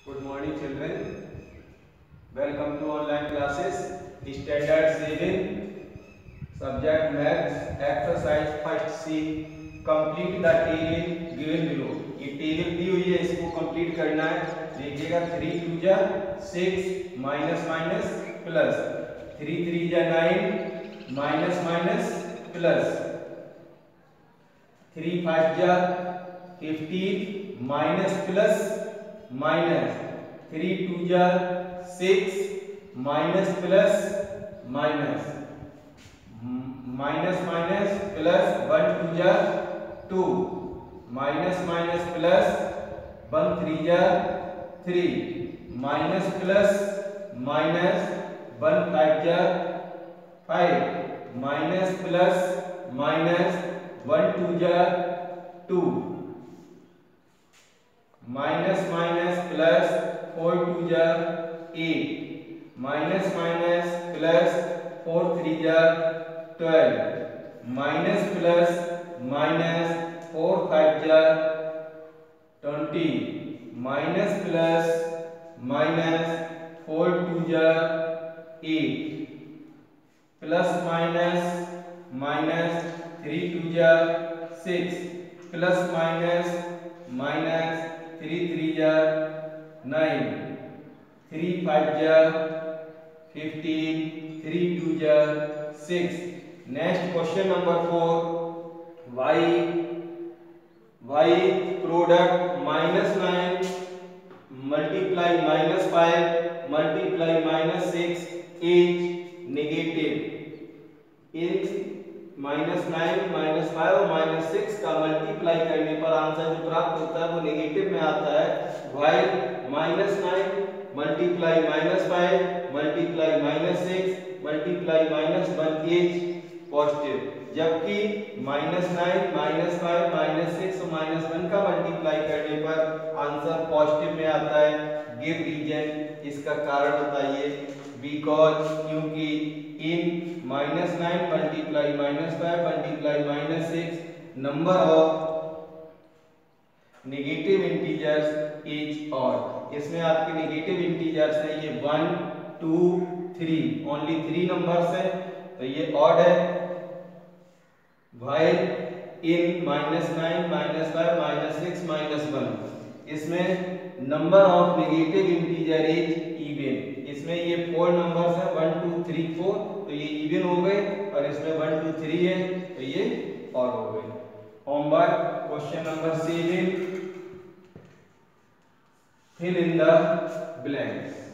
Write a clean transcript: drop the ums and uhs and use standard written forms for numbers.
Good morning children. Welcome to online classes. Standard 7 subject maths exercise first C. Complete the table given below. ये table दी हुई है, इसको complete करना है. देखिएगा 3 2 जा 6 माइनस माइनस प्लस 3 3 जा 9 माइनस माइनस प्लस 3 5 जा 15 माइनस प्लस माइनस 3 2 जा 6 minus plus minus minus minus plus 1 2 जा 2 माइनस माइनस प्लस 1 3 जा 3 माइनस प्लस माइनस 1 5 जा 5 माइनस प्लस माइनस 1 2 जा 2 माइनस माइनस प्लस 4 2 जा 8 माइनस माइनस प्लस 4 3 जा 12 माइनस प्लस माइनस 4 5 जा 20 माइनस प्लस माइनस 4 2 जा 8 प्लस माइनस माइनस 3 2 जा 6 प्लस माइनस माइनस 3 3 जा 9 3 5 जा 15 3 2 जा 6. Next question number 4. y product -9 multiply -5 multiply -6 is negative. Is -9 -5 और -6 का मल्टीप्लाई करने पर आंसर जो प्राप्त होता है वो नेगेटिव में आता है. while -9 multiply -5 multiply -6 multiply -1 is positive. जबकि -9 -5 -6 और -1 का मल्टीप्लाई करने पर आंसर पॉजिटिव में आता है. गिव रीजन, इसका कारण बताइए. बिकॉज क्योंकि in -9 multiply -5 multiply -6 number of negative integers is odd. इसमें आपके नेगेटिव इंटीजर्स है ये 1 2 3, ओनली 3 नंबर्स है तो ये ऑड है. while in -9 -5 -6 -1 इसमें number of negative integer is even. इसमें ये 4 नंबर्स है 1 2 3 4 तो ये इवन हो गए और इसमें 1 2 3 है तो ये ऑड हो गए. Homework question number 7. fill in the blanks.